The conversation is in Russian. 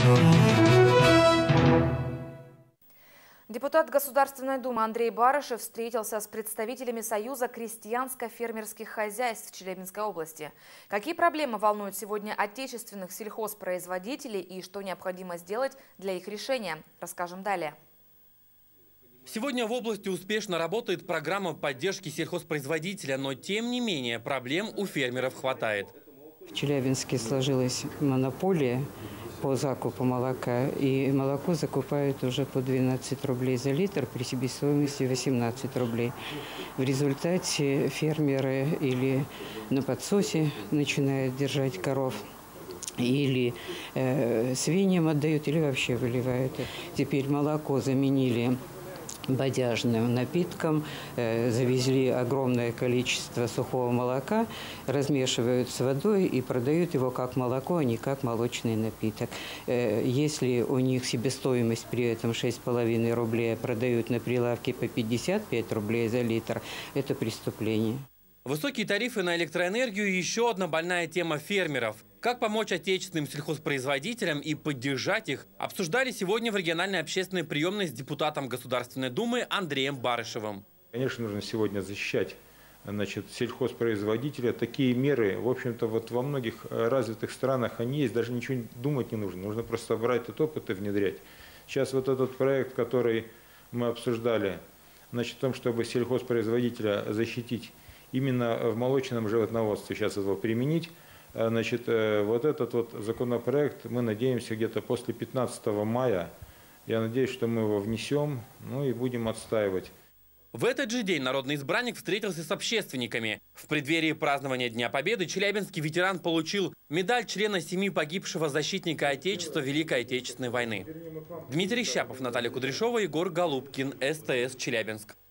Депутат Государственной Думы Андрей Барышев встретился с представителями Союза крестьянско-фермерских хозяйств Челябинской области. Какие проблемы волнуют сегодня отечественных сельхозпроизводителей и что необходимо сделать для их решения, расскажем далее. Сегодня в области успешно работает программа поддержки сельхозпроизводителя, но тем не менее проблем у фермеров хватает. В Челябинске сложилась монополия по закупу молока, и молоко закупают уже по 12 рублей за литр при себестоимости 18 рублей. В результате фермеры или на подсосе начинают держать коров, или свиньям отдают, или вообще выливают. Теперь молоко заменили бодяжным напитком, завезли огромное количество сухого молока, размешивают с водой и продают его как молоко, а не как молочный напиток. Если у них себестоимость при этом 6,5 рублей, а продают на прилавке по 55 рублей за литр, это преступление. Высокие тарифы на электроэнергию – еще одна больная тема фермеров. Как помочь отечественным сельхозпроизводителям и поддержать их, обсуждали сегодня в региональной общественной приемной с депутатом Государственной Думы Андреем Барышевым. Конечно, нужно сегодня защищать сельхозпроизводителя. Такие меры, в общем-то, вот во многих развитых странах они есть, даже ничего думать не нужно. Нужно просто брать этот опыт и внедрять. Сейчас вот этот проект, который мы обсуждали, о том, чтобы сельхозпроизводителя защитить именно в молочном животноводстве, сейчас его применить. Вот этот вот законопроект мы надеемся где-то после 15 мая. Я надеюсь, что мы его внесем, и будем отстаивать. В этот же день народный избранник встретился с общественниками. В преддверии празднования Дня Победы челябинский ветеран получил медаль члена семьи погибшего защитника Отечества Великой Отечественной войны. Дмитрий Щапов, Наталья Кудряшова, Егор Голубкин, СТС, Челябинск.